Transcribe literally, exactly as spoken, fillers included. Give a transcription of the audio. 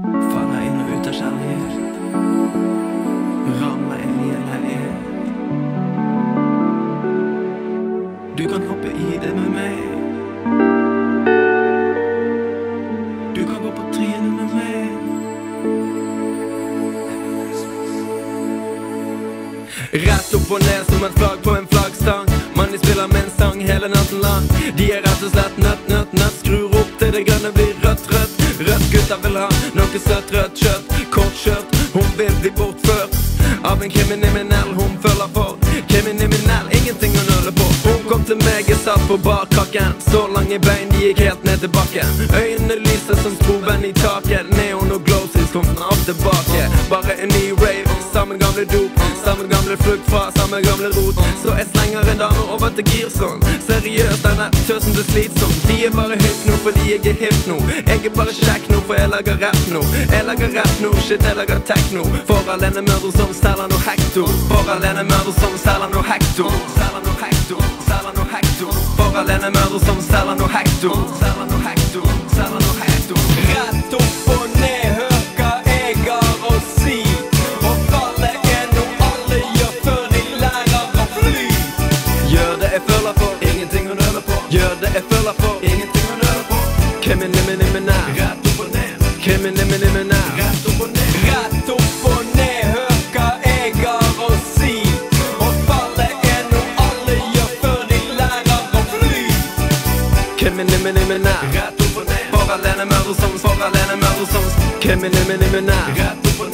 Faller inn og ut av kjærlighet, rammer inn i en leilighet. Du kan hoppe i det med meg, du kan gå på trynet med meg. Rett opp og ned som et flagg på en flaggstang. Man de spiller med en sang hele natten lang. De er rett og slett nøtt, nøtt, nøtt. Skrur opp til det grønne blir rødt, rødt. Rødt gutter vil ha noe søtt, rødt kjøtt. Kort kjøtt, hun vil bli bortført av en kriminell hun føler for. Kriminell, ingenting å nøle på. Hun kom til meg, jeg satt på barkakken. Så lange bein, de gikk helt ned til bakken. Øynene lyser som stroben i taket. Neon og glowsys kom snart tilbake. Bare en ny rave, sammen gamle dop. Sammen gamle flukt fra samme gamle rot. Så jeg slenger en dame over til Girson. Seriøst, denne tøsen blir slitsom. De er bare hypp nå fordi jeg er hipp nå. Jeg er bare kjekk nå for jeg lager rap nå. Jeg lager rap nå, shit jeg lager techno. For alene mørder som selger noe hekto. For alene mørder som selger noe hekto. Selger noe hekto, selger noe hekto. For alene mørder som selger noe hekto. Selger noe hekto, selger noe hekto. Rett opp og ned, hør hva jeg har å si. Og fallet er noe alle gjør før de lærer å fly. Gjør det jeg føler for, ingenting å nøle på. Gjør det jeg føler for, ingenting å nøle på. Kriminell, rett opp og ned. Kriminell, rett opp og ned. Rett opp og ned, hør hva jeg har å si. Og fallet er noe alle gjør før de lærer å fly. Kriminell, rett opp og ned. For alene mørder som, for alene mørder som. Kriminell, rett opp og ned.